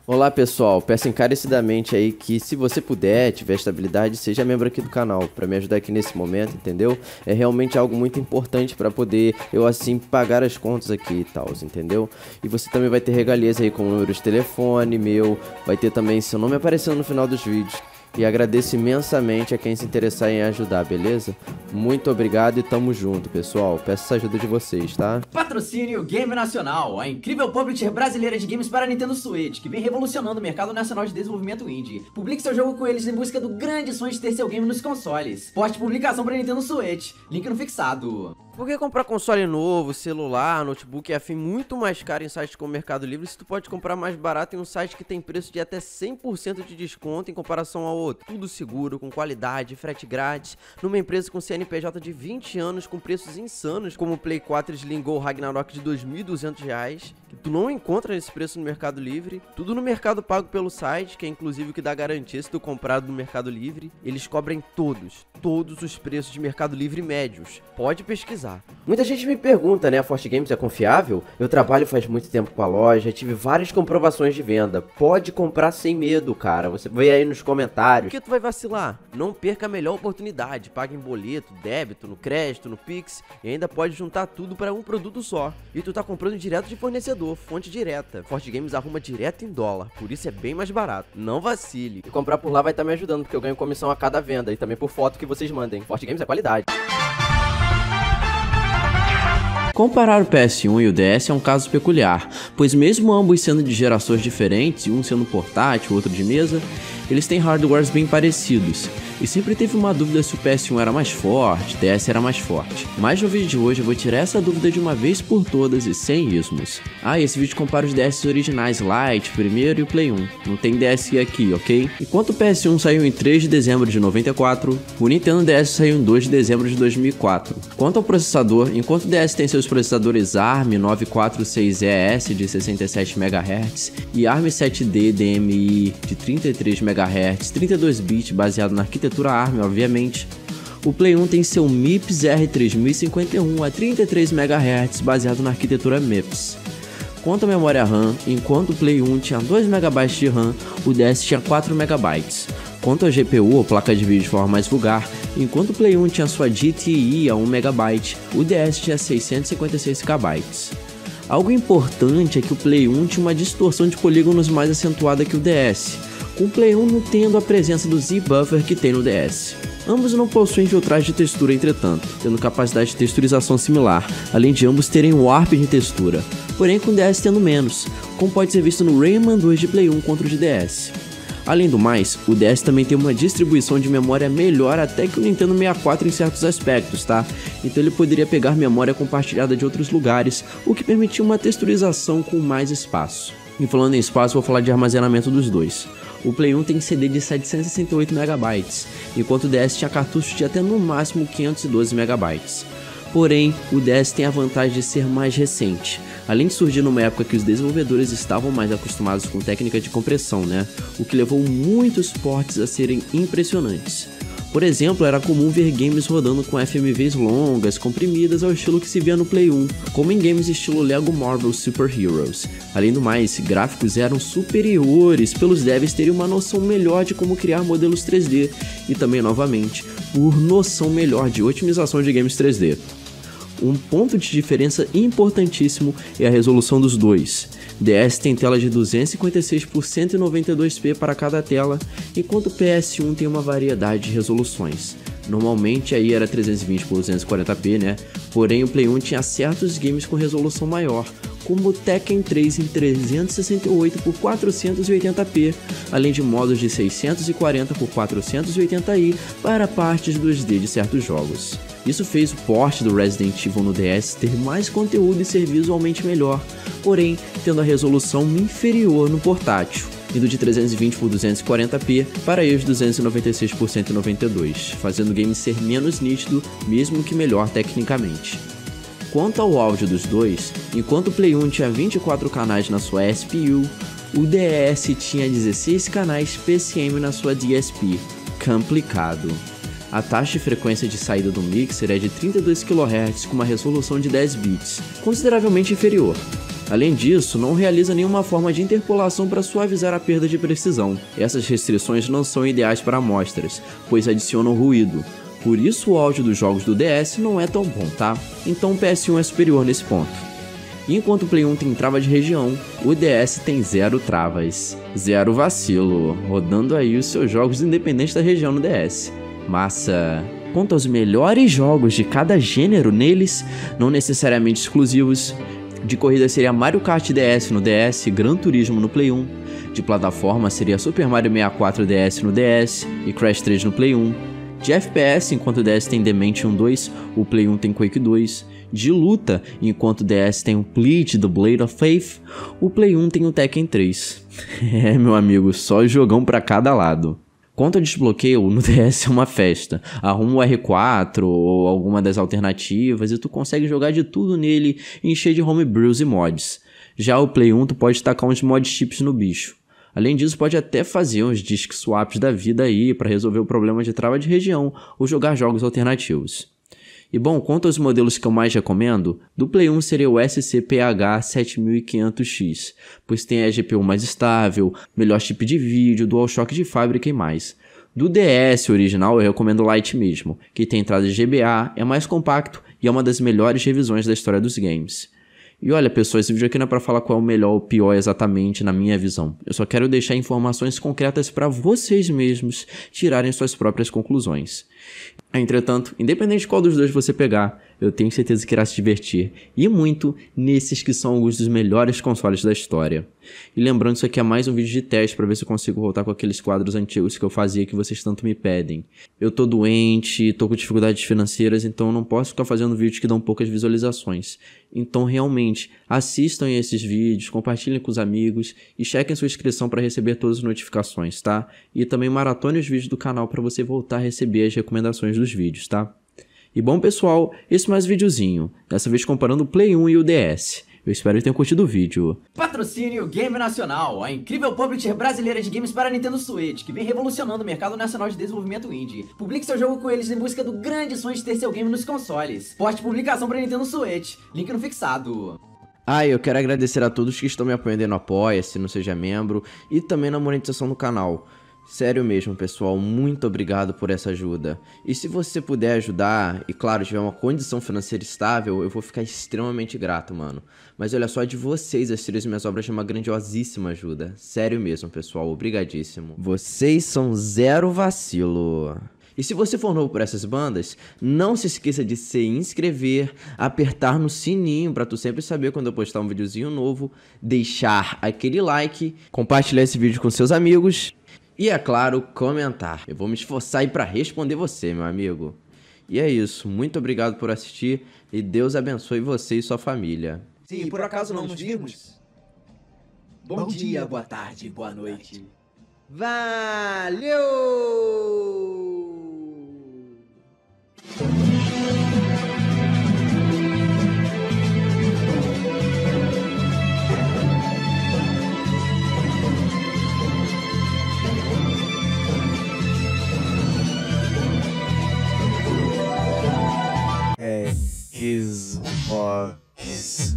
Olá pessoal, peço encarecidamente aí que se você puder, tiver estabilidade, seja membro aqui do canal, para me ajudar aqui nesse momento, entendeu? É realmente algo muito importante para poder eu assim pagar as contas aqui e tal, entendeu? E você também vai ter regalias aí com o número de telefone meu, vai ter também seu nome aparecendo no final dos vídeos. E agradeço imensamente a quem se interessar em ajudar, beleza? Muito obrigado e tamo junto, pessoal. Peço essa ajuda de vocês, tá? Patrocínio Game Nacional, a incrível publisher brasileira de games para Nintendo Switch, que vem revolucionando o mercado nacional de desenvolvimento indie. Publique seu jogo com eles em busca do grande sonho de ter seu game nos consoles. Poste publicação para Nintendo Switch, link no fixado. Por que comprar console novo, celular, notebook e afim muito mais caro em sites como Mercado Livre se tu pode comprar mais barato em um site que tem preço de até 100% de desconto em comparação ao outro? Tudo seguro, com qualidade, frete grátis, numa empresa com CNPJ de 20 anos com preços insanos como o Play 4 Slim Go Ragnarok de R$ 2.200, que tu não encontra nesse preço no Mercado Livre. Tudo no Mercado Pago pelo site, que é inclusive o que dá garantia se tu comprar no Mercado Livre. Eles cobrem todos os preços de Mercado Livre médios. Pode pesquisar. Muita gente me pergunta, né, a Forte Games é confiável? Eu trabalho faz muito tempo com a loja, tive várias comprovações de venda. Pode comprar sem medo, cara. Você vê aí nos comentários. Por que tu vai vacilar? Não perca a melhor oportunidade. Paga em boleto, débito, no crédito, no Pix e ainda pode juntar tudo para um produto só. E tu tá comprando direto de fornecedor, fonte direta. Forte Games arruma direto em dólar, por isso é bem mais barato. Não vacile. E comprar por lá vai estar me ajudando, porque eu ganho comissão a cada venda e também por foto que vocês mandem. Forte Games é qualidade. Comparar o PS1 e o DS é um caso peculiar, pois mesmo ambos sendo de gerações diferentes, um sendo portátil, o outro de mesa, eles têm hardwares bem parecidos. E sempre teve uma dúvida se o PS1 era mais forte, o DS era mais forte. Mas no vídeo de hoje eu vou tirar essa dúvida de uma vez por todas e sem ismos. Ah, e esse vídeo compara os DS originais Lite, primeiro e o Play 1. Não tem DSi aqui, ok? Enquanto o PS1 saiu em 3 de dezembro de 94, o Nintendo DS saiu em 2 de dezembro de 2004. Quanto ao processador, enquanto o DS tem seus processadores ARM 946ES de 67 MHz e ARM 7D DMI de 33 MHz, 32 bits baseado na arquitetura ARM, obviamente, o Play 1 tem seu MIPS R3051 a 33 MHz baseado na arquitetura MIPS. Quanto à memória RAM, enquanto o Play 1 tinha 2 MB de RAM, o DS tinha 4 MB. Quanto à GPU, ou placa de vídeo de forma mais vulgar, enquanto o Play 1 tinha sua GTI a 1 MB, o DS tinha 656 KB. Algo importante é que o Play 1 tinha uma distorção de polígonos mais acentuada que o DS, com o Play 1 não tendo a presença do Z-Buffer que tem no DS. Ambos não possuem filtragem de textura, entretanto, tendo capacidade de texturização similar, além de ambos terem warp de textura, porém com o DS tendo menos, como pode ser visto no Rayman 2 de Play 1 contra o de DS. Além do mais, o DS também tem uma distribuição de memória melhor até que o Nintendo 64 em certos aspectos, tá? Então ele poderia pegar memória compartilhada de outros lugares, o que permitia uma texturização com mais espaço. E falando em espaço, vou falar de armazenamento dos dois. O Play 1 tem CD de 768 MB, enquanto o DS tinha cartuchos de até no máximo 512 MB. Porém, o DS tem a vantagem de ser mais recente, além de surgir numa época que os desenvolvedores estavam mais acostumados com técnica de compressão, né? O que levou muitos ports a serem impressionantes. Por exemplo, era comum ver games rodando com FMVs longas, comprimidas ao estilo que se via no Play 1, como em games estilo Lego Marvel Super Heroes. Além do mais, gráficos eram superiores pelos devs terem uma noção melhor de como criar modelos 3D e também, novamente, por noção melhor de otimização de games 3D. Um ponto de diferença importantíssimo é a resolução dos dois. DS tem tela de 256 por 192p para cada tela, enquanto o PS1 tem uma variedade de resoluções. Normalmente aí era 320 por 240p, né? Porém o Play 1 tinha certos games com resolução maior, como o Tekken 3 em 368 por 480p, além de modos de 640 por 480i para partes 2D de certos jogos. Isso fez o port do Resident Evil no DS ter mais conteúdo e ser visualmente melhor, porém tendo a resolução inferior no portátil, indo de 320 por 240p para os 296 por 192, fazendo o game ser menos nítido, mesmo que melhor tecnicamente. Quanto ao áudio dos dois, enquanto o Play 1 tinha 24 canais na sua SPU, o DS tinha 16 canais PCM na sua DSP. Complicado. A taxa de frequência de saída do mixer é de 32 kHz com uma resolução de 10 bits, consideravelmente inferior. Além disso, não realiza nenhuma forma de interpolação para suavizar a perda de precisão. Essas restrições não são ideais para amostras, pois adicionam ruído. Por isso o áudio dos jogos do DS não é tão bom, tá? Então o PS1 é superior nesse ponto. E enquanto o Play 1 tem trava de região, o DS tem 0 travas. 0 vacilo, rodando aí os seus jogos independentes da região no DS. Massa! Quanto aos melhores jogos de cada gênero neles, não necessariamente exclusivos, de corrida seria Mario Kart DS no DS, Gran Turismo no Play 1, de plataforma seria Super Mario 64 DS no DS e Crash 3 no Play 1, de FPS, enquanto o DS tem Dementium 2, o Play 1 tem Quake 2, de luta, enquanto o DS tem o Bleach do Blade of Faith, o Play 1 tem o Tekken 3. É, meu amigo, só jogão pra cada lado. Quanto ao desbloqueio, no DS é uma festa. Arruma o R4 ou alguma das alternativas e tu consegue jogar de tudo nele e encher de homebrews e mods. Já o Play 1 tu pode tacar uns mod chips no bicho. Além disso, pode até fazer uns disk swaps da vida aí para resolver o problema de trava de região ou jogar jogos alternativos. E bom, quanto aos modelos que eu mais recomendo, do Play 1 seria o SCPH 7500X, pois tem a GPU mais estável, melhor chip de vídeo, DualShock de fábrica e mais. Do DS original eu recomendo o Lite mesmo, que tem entrada de GBA, é mais compacto e é uma das melhores revisões da história dos games. E olha pessoal, esse vídeo aqui não é para falar qual é o melhor ou pior exatamente na minha visão. Eu só quero deixar informações concretas para vocês mesmos tirarem suas próprias conclusões. Entretanto, independente de qual dos dois você pegar, eu tenho certeza que irá se divertir, e muito, nesses que são alguns dos melhores consoles da história. E lembrando, isso aqui é mais um vídeo de teste para ver se eu consigo voltar com aqueles quadros antigos que eu fazia que vocês tanto me pedem. Eu tô doente, tô com dificuldades financeiras, então eu não posso ficar fazendo vídeos que dão poucas visualizações. Então realmente, assistam esses vídeos, compartilhem com os amigos e chequem sua inscrição para receber todas as notificações, tá? E também maratone os vídeos do canal para você voltar a receber as recomendações dos vídeos, tá? E bom pessoal, esse mais um videozinho, dessa vez comparando o Play 1 e o DS. Eu espero que tenham curtido o vídeo. Patrocínio Game Nacional, a incrível publisher brasileira de games para Nintendo Switch, que vem revolucionando o mercado nacional de desenvolvimento indie. Publique seu jogo com eles em busca do grande sonho de ter seu game nos consoles. Poste publicação para Nintendo Switch, link no fixado. Eu quero agradecer a todos que estão me apoiando aí no Apoia-se, no Seja Membro e também na monetização do canal. Sério mesmo, pessoal, muito obrigado por essa ajuda. E se você puder ajudar, e claro, tiver uma condição financeira estável, eu vou ficar extremamente grato, mano. Mas olha só, de vocês, as 3 minhas obras de uma grandiosíssima ajuda. Sério mesmo, pessoal, obrigadíssimo. Vocês são zero vacilo. E se você for novo por essas bandas, não se esqueça de se inscrever, apertar no sininho pra tu sempre saber quando eu postar um videozinho novo, deixar aquele like, compartilhar esse vídeo com seus amigos e, é claro, comentar. Eu vou me esforçar aí pra responder você, meu amigo. E é isso, muito obrigado por assistir e Deus abençoe você e sua família. Se por acaso não nos virmos, bom dia, boa tarde, boa noite. Valeu! His